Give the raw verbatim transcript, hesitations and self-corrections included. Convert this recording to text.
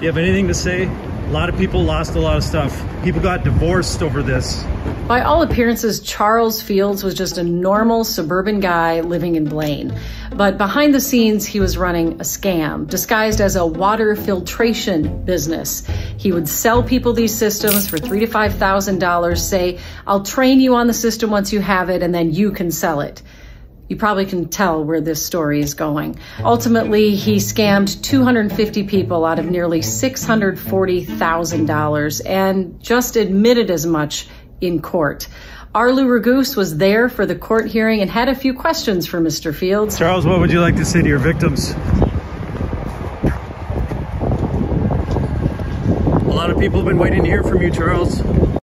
you have anything to say? A lot of people lost a lot of stuff. People got divorced over this. By all appearances, Charles Fields was just a normal suburban guy living in Blaine. But behind the scenes, he was running a scam disguised as a water filtration business. He would sell people these systems for three to five thousand dollars, say, "I'll train you on the system once you have it, and then you can sell it." You probably can tell where this story is going. Ultimately, he scammed two hundred fifty people out of nearly six hundred forty thousand dollars and just admitted as much in court. Arlu Raguse was there for the court hearing and had a few questions for Mister Fields. Charles, what would you like to say to your victims? A lot of people have been waiting to hear from you, Charles.